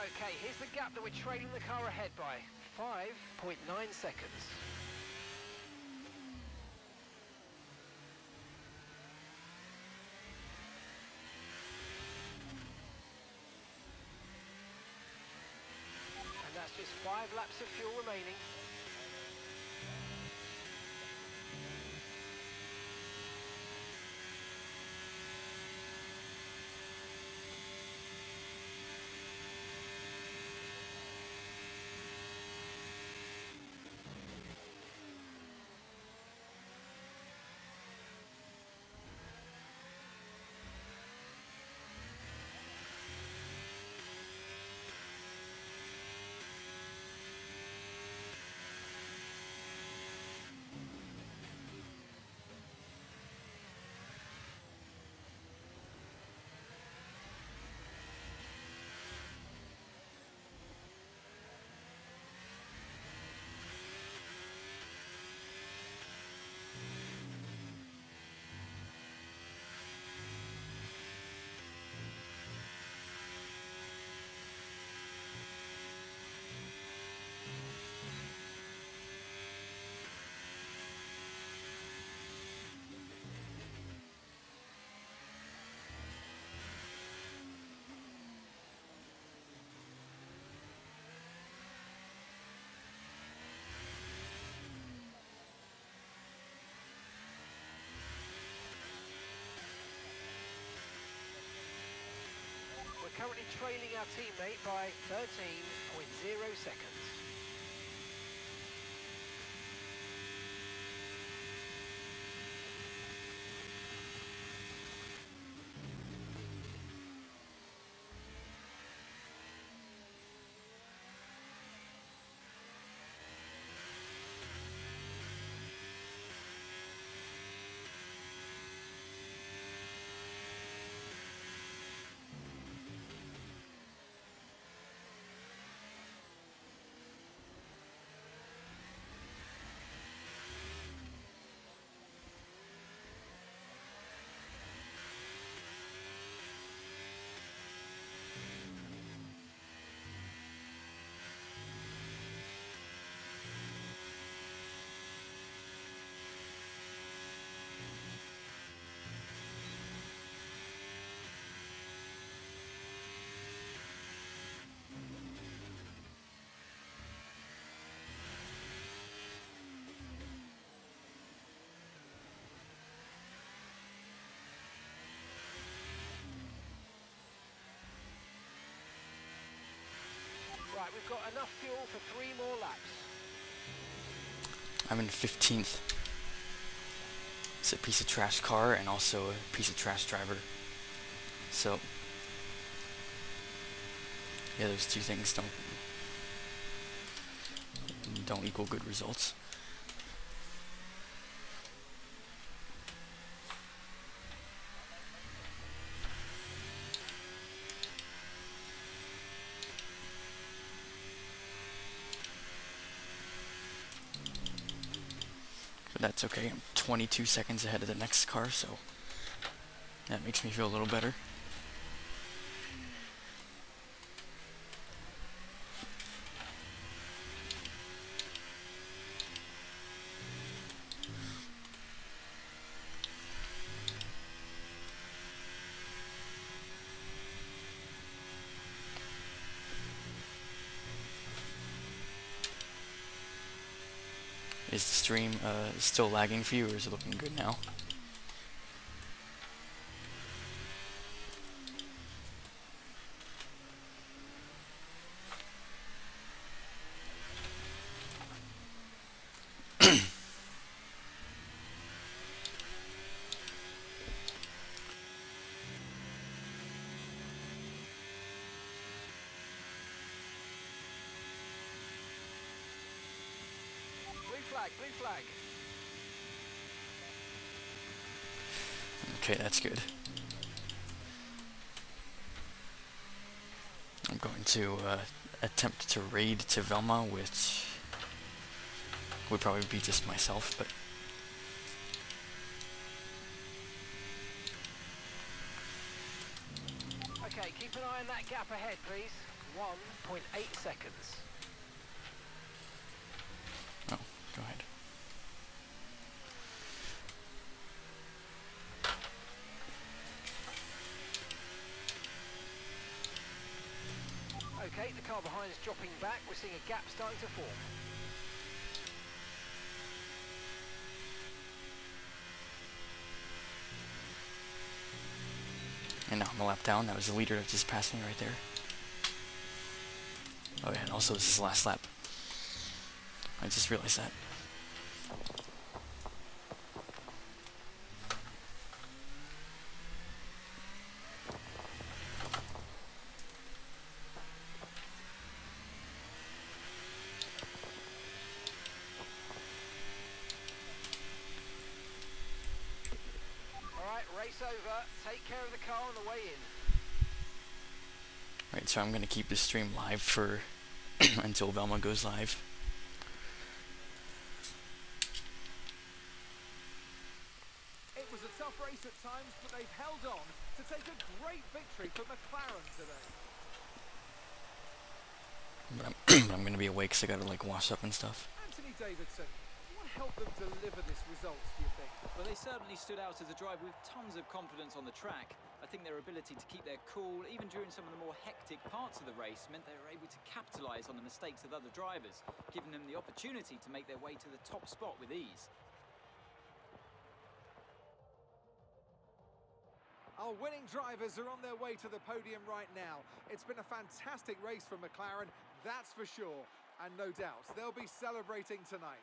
Speaker 3: Okay, here's the gap that we're trailing the car ahead by. five point nine seconds. And that's just five laps of fuel remaining. Currently trailing our teammate by thirteen point zero seconds. Right, we've got enough fuel for three more laps.
Speaker 4: I'm in fifteenth. It's a piece of trash car and also a piece of trash driver. So, yeah, those two things don't don't equal good results. But that's okay. I'm twenty-two seconds ahead of the next car, so that makes me feel a little better. Is the stream uh, still lagging for you, or is it looking good now?
Speaker 3: Flag, blue flag.
Speaker 4: Okay, that's good. I'm going to uh, attempt to raid to Velma, which would probably be just myself, but
Speaker 3: Okay, keep an eye on that gap ahead, please. one point eight seconds.
Speaker 4: Oh, go ahead.
Speaker 3: Okay, the car behind is dropping back. We're seeing a gap starting to form.
Speaker 4: And now I'm a lap down. That was the leader that just passed me right there. Oh yeah, and also this is the last lap. I just realized that.
Speaker 3: Race over. Take care of the car on the way in.
Speaker 4: Right, so I'm gonna keep this stream live for until Velma goes live.
Speaker 1: It was a tough race at times, but they've held on to take a great victory for McLaren today.
Speaker 4: But I'm, I'm gonna be awake, so I gotta like wash up and stuff.
Speaker 1: Anthony Davidson, what helped them deliver this result, do you think?
Speaker 2: Well, they certainly stood out as a drive with tons of confidence on the track. I think their ability to keep their cool, even during some of the more hectic parts of the race, meant they were able to capitalise on the mistakes of other drivers, giving them the opportunity to make their way to the top spot with ease.
Speaker 1: Our winning drivers are on their way to the podium right now. It's been a fantastic race for McLaren, that's for sure. And no doubt, they'll be celebrating tonight.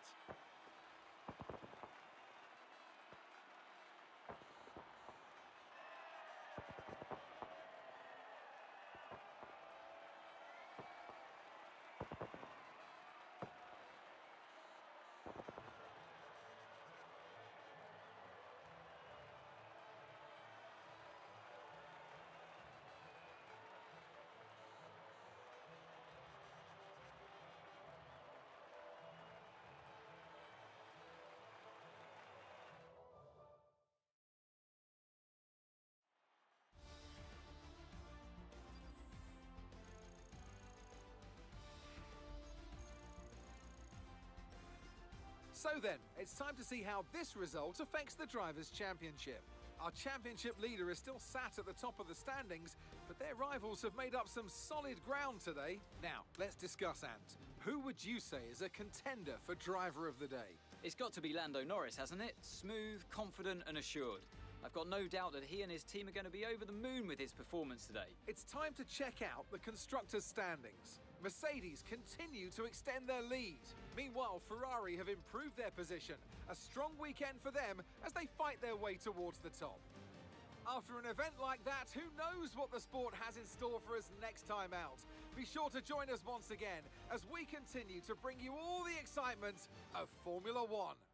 Speaker 1: So then, it's time to see how this result affects the Drivers' Championship. Our championship leader is still sat at the top of the standings, but their rivals have made up some solid ground today. Now, let's discuss, Ant. Who would you say is a contender for Driver of the Day?
Speaker 2: It's got to be Lando Norris, hasn't it? Smooth, confident and assured. I've got no doubt that he and his team are going to be over the moon with his performance today.
Speaker 1: It's time to check out the constructors' standings. Mercedes continue to extend their lead. Meanwhile, Ferrari have improved their position. A strong weekend for them as they fight their way towards the top. After an event like that, who knows what the sport has in store for us next time out? Be sure to join us once again as we continue to bring you all the excitement of Formula One.